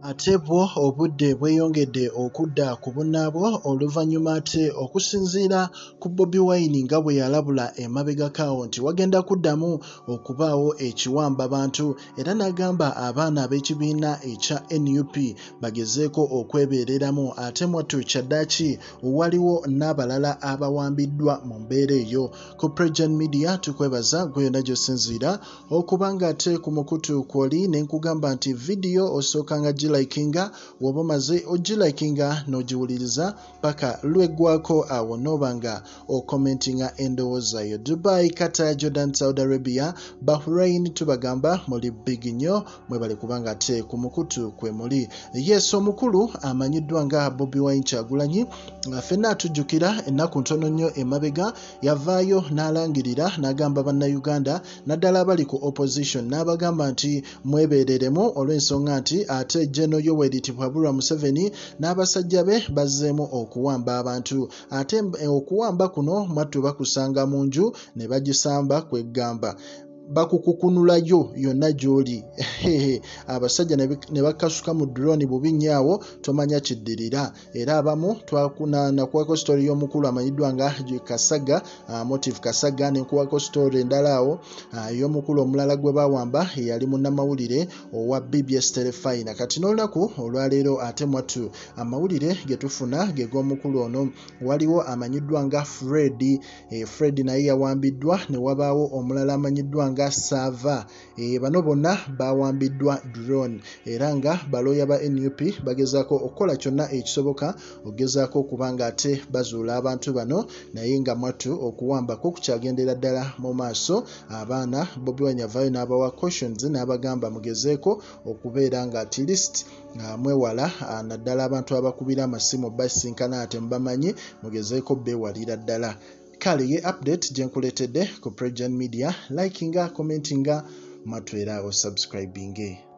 ate bwo obudde bweyongedde okudda ku bunnaabwo oluvannyuma ate okusinziira ku Bobi Wine nga bwe yalabula emabegakaawo nti wagenda kuddamu okubaawo ekiwamba bantu era n'agamba abaana ab'ekibiina ekya NUP bagezeeko okwebeereramu ate mwattu kyaddaaki waliwo n'abalala abawambiddwa mu mbeera eyo. Ku PROJOURN Media tukwebaza gwe yonna gy'osinziira okuba nga ate ku mukutu kw'oli ne nkugamba nti vidiyo osookanga gilikinga woba omaze ogilikinga n'ogiwuliriza paka lweggwako awo n'oba nga okomentinga endowooza yo. Dubai, Qatar, Jordan, Saudi Arabia, Bahrain tubagamba muli big nnyo mwebale kubanga ate ku mukutu kwe muli. Yes, omukulu amanyiddwa nga Bobi Wine Kyagulanyi ffenna atujjukira ennaku ntono nnyo emabega yavaayo n'alangirira n'agamba bannayuganda naddala abali ku opposition n'abagamba nti mwebeereremu olw'ensonga nti ate General Yoweri Museveni n'abasajja be bazzeemu okuwamba abantu ate okuwamba kuno mwattu bakusanga mu nju ne bagisamba kweggamba bakukukunulayo yonna gy'oli. Abasajja ne bakasuka mu drone bubi nnyo tomanya kiddirira era abamu nakuwako story y'omukulu amanyiddwa nga Kasaga, Motive Kasaga, ne nkuwako story endala awo y'omukulu omulala gwe bawamba yali munnamawulire owa BBS terefayina. Kati n'olunaku olwaleero ate mwattu amawulire ge tufuna ge g'omukulu ono waliwo amanyiddwa nga Fred naye yawambiddwa ne wabaawo omulala amanyiddwa nga Sava. Bano bonna bawambiddwa drone era nga balooya ba NUP bagezaako okukola kyonna ekisoboka ogezaako okubanga ate bazuula abantu bano naye nga mwattu okuwambako kukyagendera ddala mu maaso. Abaana Bobi Wine avaayo n'abawa cautions n'abagamba mugezeeko okubeera nga at least mwewala naddala abantu abakubira amasimu basinkana ate mubamanyi mugezeeko beewalira ddala. Kale ye update gye nkuleetedde ku PROJOURN Media, likinga, commentinga, matwera o subscribinge.